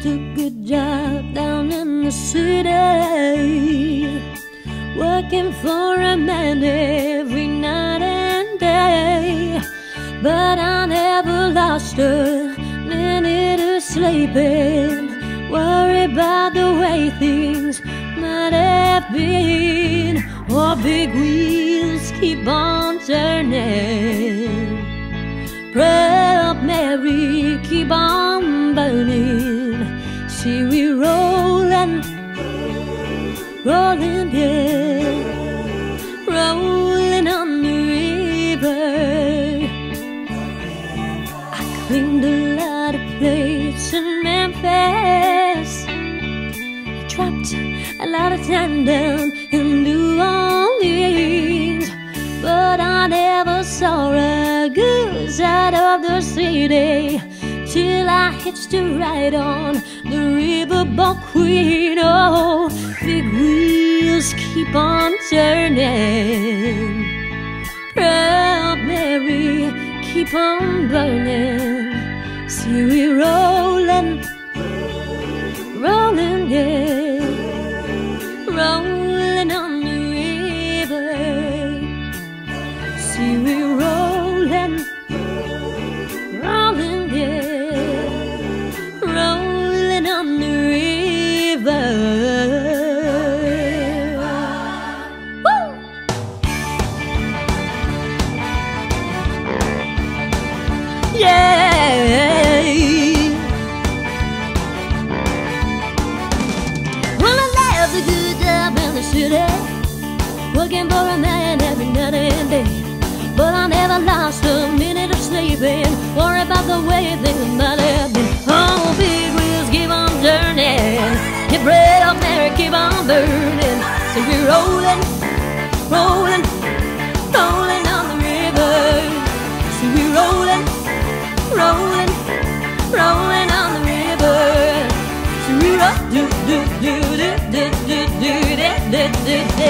a good job down in the city, working for a man every night and day. But I never lost a minute of sleeping, worried about the way things might have been. Oh, big wheels keep on turning, Proud Mary keep on burning. See we rolling, rolling, yeah, rolling on the river. I cleaned a lot of plates in Memphis, I dropped a lot of time down in New Orleans, but I never saw a good side of the city till I hitched a ride on the riverboat Queen. Oh, big wheels keep on turning, Proud Mary keep on burning. See we rolling, rolling, yeah, rolling on the river. See we rolling, rolling, yeah, rolling on the river. Woo! Yeah. Well, I left a good job in the city, working for a man every night and day. But I never lost a minute of sleeping, worry about the way things might have been. Oh, big wheels keep on turning, your Proud Mary keep on burning. So we're rolling, rolling, rolling on the river. So we're rolling, rolling, rolling on the river. So we roll, do do do do do do do do do do.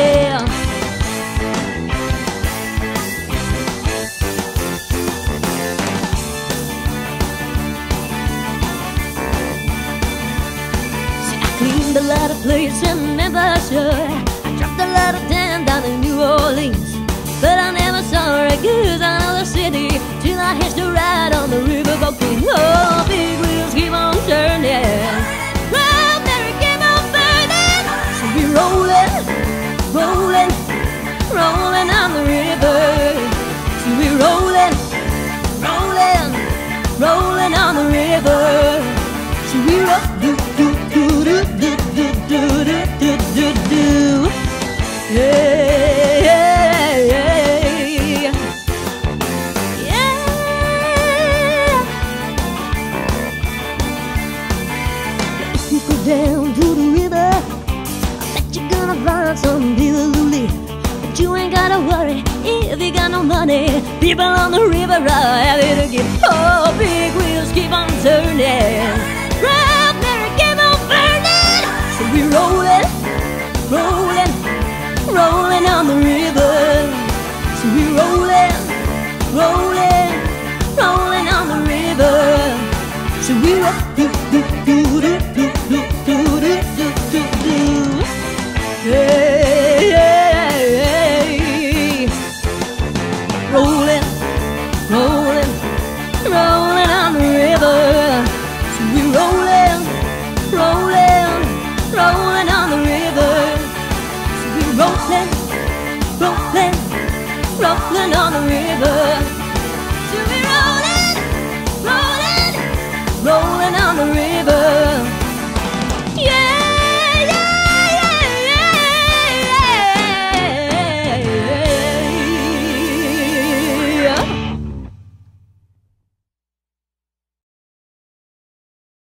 Cleaned a lot of plates in Memphis, yeah. I dropped a lot of time down in New Orleans, but I never saw a good out of the city till I hitched a ride on the riverboat Queen. Oh, big wheels keep on turning, Proud Mary keep on burning. So we rolling, rolling, rolling on the river. So we rolling, rolling, rolling on the river. So we roll, do do do do do do do do do do. Yeah, yeah, yeah, yeah. If you go down to the river, I bet you're gonna find some people who live, but you ain't gotta worry if you got no money. People on the river are happy to give. Oh, big wheels keep on turning, Proud Mary keep on burning. So we rolling, rolling, rolling on the river. So we rolling, rolling, rolling on the river. So we roll, do do do do do do do do do do. Hey, hey, hey. Rolling, rolling, rolling on the river. So we rolling, rolling, rolling on the river. So we rolling, rolling, rolling on the river.